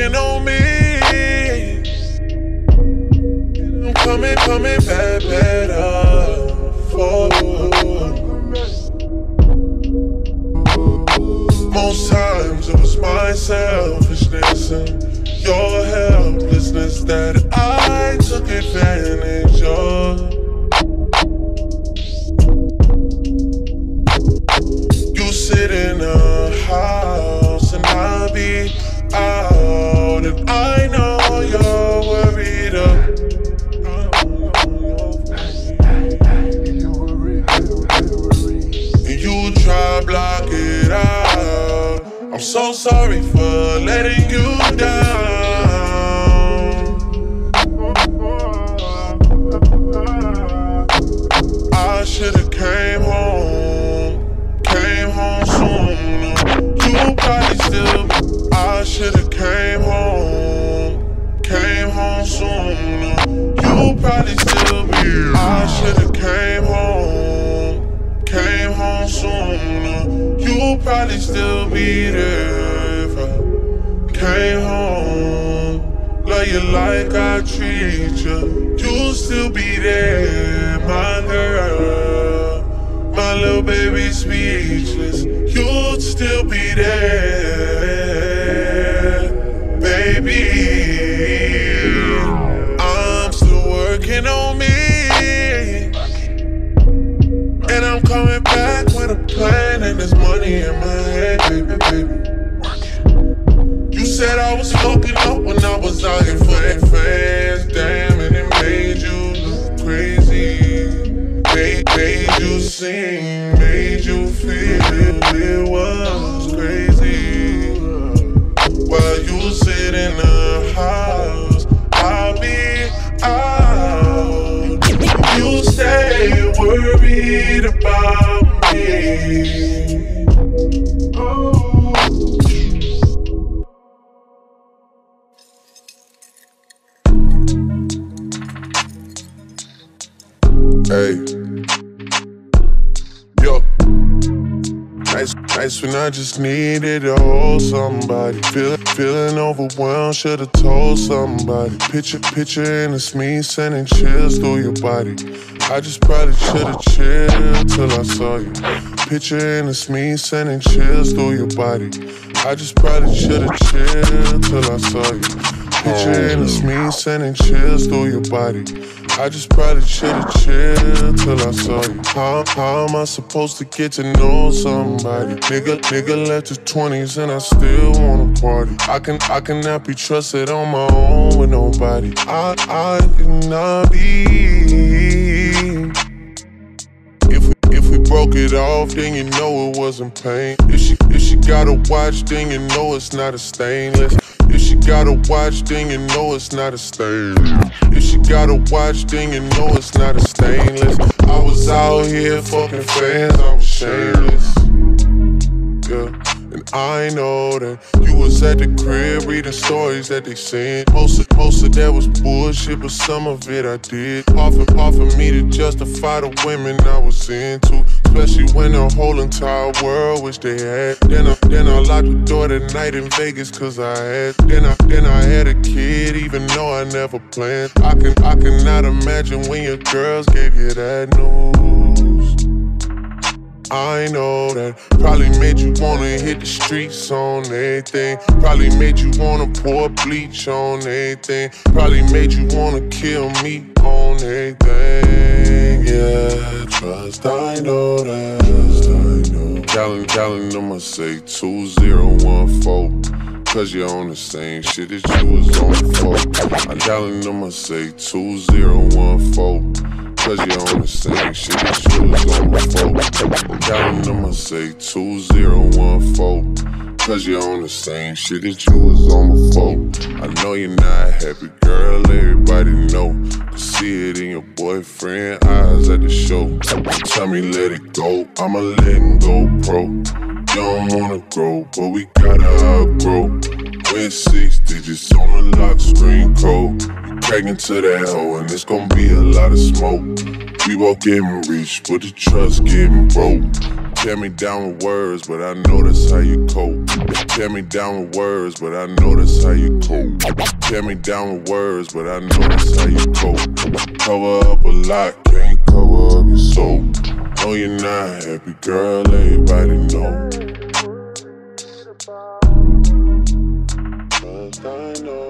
working on me. I'm coming back better for you. Most times it was my selfishness and your helplessness that I took advantage of. You sit in a house and I be out, and I know you're worried and you try block it out. I'm so sorry for letting you down. I should've came home sooner. You probably still. I should've came home sooner. You probably still be. I should've came home sooner. You probably still be there if I came home. Love you like I treat you. You still be there, my girl. My little baby speechless. You'd still be there, baby. I'm still working on me, and I'm coming back with a plan, and there's money in my head, baby. You said I was fucking up when I was out here footing fans, damn, and it made you look crazy. Made you sing, made you feel it was crazy. While you sit in the house, I'll be out. You stay worried about me. Hey. Yo, nice when I just needed to hold somebody. Feeling overwhelmed, should've told somebody. Picture and it's me sending chills through your body. I just probably should've chilled till I saw you. Picture and it's me sending chills through your body. I just probably should've chilled till I saw you. Picture and it's me sending chills through your body. I just probably should've chilled till I saw you. How am I supposed to get to know somebody? Nigga left his 20s and I still wanna party. I cannot be trusted on my own with nobody. I cannot be. If we broke it off, then you know it wasn't pain. If she got a watch, then you know it's not a stainless. If she got a watch, then you know it's not a stainless. If she got a watch, then you know it's not a stainless. I was out here fucking fans, I was shameless. Yeah, and I know that you was at the crib reading stories that they sent. Most of that was bullshit, but some of it I did. Offer me to justify the women I was into, especially when the whole entire world wish they had. Then I locked the door that night in Vegas cause I had. Then I had a kid even though I never planned. I cannot imagine when your girls gave you that news. I know that probably made you wanna hit the streets on everything. Probably made you wanna pour bleach on everything. Probably made you wanna kill me on everything. Yeah, trust, I know that. Calling them, I say 2014. Cause you're on the same shit that you was on before. I'm telling them, I say 2014. Cause you're on the same shit that you was on before. I'm telling them, I say 2014. Cause you're on the same shit that you was on before. I know you're not happy, girl, everybody know. I see it in your boyfriend eyes at the show. Tell me let it go, I'ma let him go, bro. You don't wanna grow, but we gotta outgrow. Win 6 digits on the lock screen code. Crack into that hoe and it's gon' be a lot of smoke. We both getting rich, but the trust getting broke. Tear me down with words, but I know that's how you cope. Tear me down with words, but I know that's how you cope. Tear me down with words, but I know that's how you cope. Cover up a lot, can't cover up your soul. No, you're not happy, girl, everybody know. First I know.